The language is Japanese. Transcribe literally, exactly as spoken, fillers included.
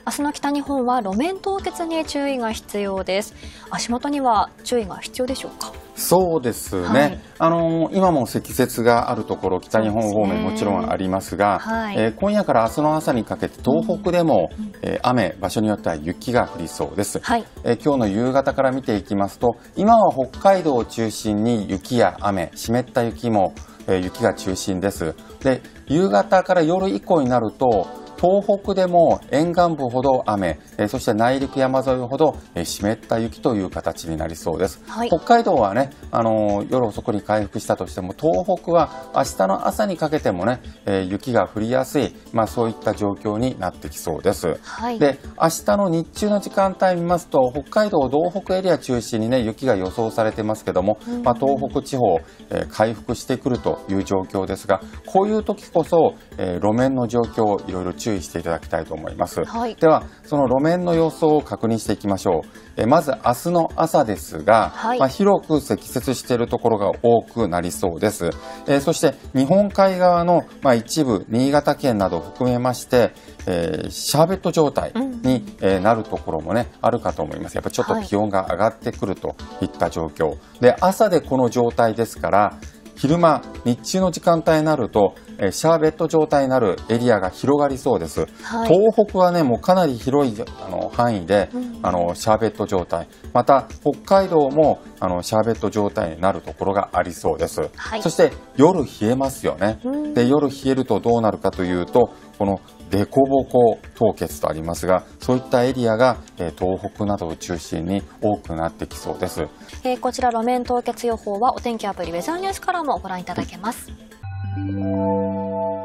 明日の北日本は路面凍結に注意が必要です。足元には注意が必要でしょうか？ そうですね、はい、あの今も積雪があるところ、北日本方面もちろんありますが、はい、えー、今夜から明日の朝にかけて東北でも、うんえー、雨、場所によっては雪が降りそうです、はい、えー、今日の夕方から見ていきますと、今は北海道を中心に雪や雨、湿った雪も、えー、雪が中心です。で、夕方から夜以降になると東北でも沿岸部ほど雨、えー、そして内陸山沿いほど、えー、湿った雪という形になりそうです、はい、北海道はね、あのー、夜遅くに回復したとしても、東北は明日の朝にかけてもね、えー、雪が降りやすい、まあ、そういった状況になってきそうです、はい、で、明日の日中の時間帯見ますと、北海道道北エリア中心にね、雪が予想されてますけども、まあ、東北地方、えー、回復してくるという状況ですが、こういう時こそ、えー、路面の状況をいろいろ注意していただきたいと思います、はい、ではその路面の様子を確認していきましょう。えまず明日の朝ですが、はい、まあ、広く積雪しているところが多くなりそうです、えー、そして日本海側の、まあ、一部新潟県などを含めまして、えー、シャーベット状態に、うんえー、なるところもねあるかと思います。やっぱりちょっと気温が上がってくるといった状況、はい、で朝でこの状態ですから、昼間、日中の時間帯になると、えー、シャーベット状態になるエリアが広がりそうです、はい、東北はね、もうかなり広いあの範囲で、うん、あのシャーベット状態、また北海道もあのシャーベット状態になるところがありそうです、はい、そして夜冷えますよね、うん、で夜冷えるとどうなるかというと、この凸凹凍結とありますが、そういったエリアが、えー、東北などを中心に多くなってきそうです、 えー、こちら路面凍結予報はお天気アプリウェザーニュースからもご覧いただけます。